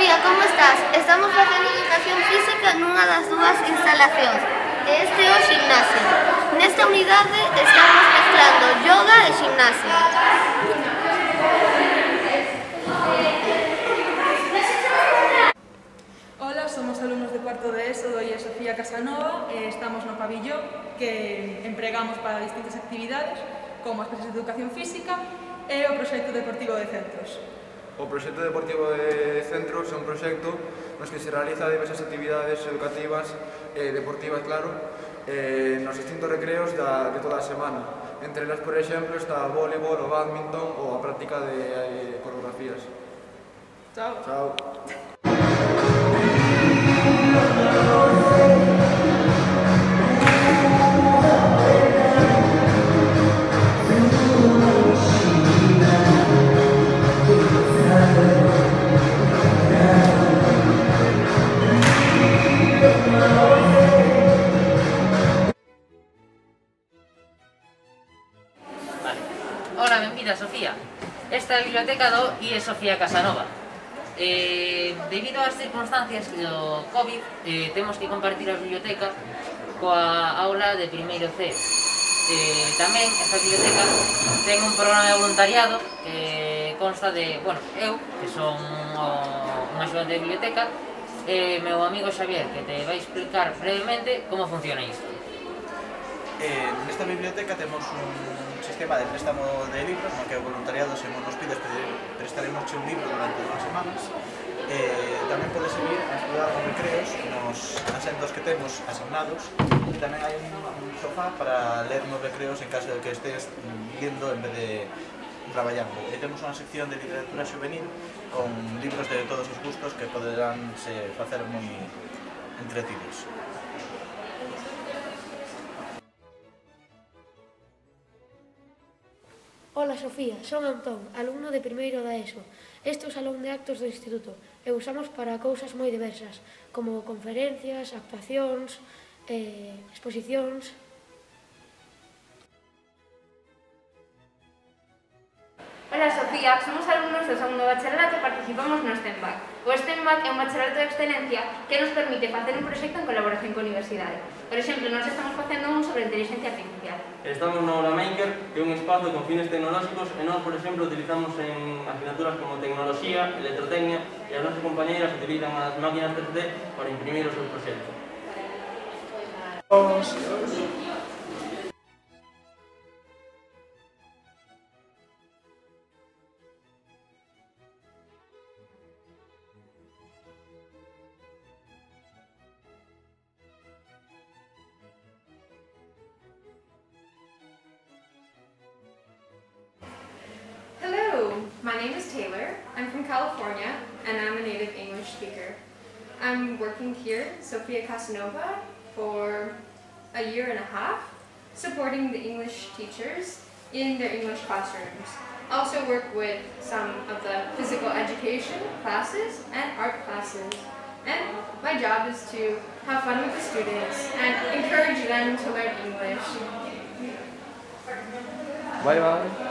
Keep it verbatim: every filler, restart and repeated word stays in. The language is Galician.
Sofía, como estás? Estamos facendo educación física nunha das dúas instalacións. Este é o gimnasio. Nesta unidade estamos mezclando yoga e gimnasio. Hola, somos alumnos de cuarto de ESO do I E Sofía Casanova e estamos no pabillón que empregamos para distintas actividades como as clases de educación física e o proxecto deportivo de centros. O proxecto deportivo de centros é un proxecto nos que se realiza diversas actividades educativas e deportivas, claro, eh, nos distintos recreos da, de toda a semana. Entre elas, por exemplo, está o voleibol, o badminton ou a práctica de eh, coreografías. Chao. Chao. Ola, benvida, Sofía. Esta é a biblioteca do I E Sofía Casanova. Eh, debido ás circunstancias do COVID, eh, temos que compartir a biblioteca coa aula de primeiro C. Eh, tamén, esta biblioteca ten un programa de voluntariado que consta de, bueno, eu, que son o, un axudante de biblioteca, e meu amigo Xavier, que te vai explicar brevemente como funciona isto. Eh, nesta biblioteca temos un sistema de préstamo de libros, no que o voluntariado, se nos pides, prestaremos un libro durante dúas semanas. Eh, tamén podes seguir a estudar nos recreos, nos asentos que temos asignados, e tamén hai un, un sofá para ler nos recreos en caso de que estés lendo en vez de traballando. E temos unha sección de literatura juvenil con libros de todos os gustos que poderán se facer moi entretidos. Ola, Sofía, son Antón, alumno de primeiro da ESO. Este é o salón de actos do instituto e usamos para cousas moi diversas, como conferencias, actuacións, eh, exposicións. Ola, Sofía, somos alumnos do segundo bacharelato e participamos no STEMBAC. O STEMBAC é un bacharelato de excelencia que nos permite facer un proxecto en colaboración coa universidade. Por exemplo, nós estamos facendo un sobre inteligencia artificial. Estamos no Aula Maker, que é un espazo con fines tecnolóxicos, e nós, por exemplo, utilizamos en asignaturas como tecnoloxía, electrotecnia, e as nosas compañeiras utilizan as máquinas tres D para imprimir o seu proxecto. My name is Taylor. I'm from California, and I'm a native English speaker. I'm working here, Sofía Casanova, for a year and a half, supporting the English teachers in their English classrooms. I also work with some of the physical education classes and art classes. And my job is to have fun with the students and encourage them to learn English. Bye bye.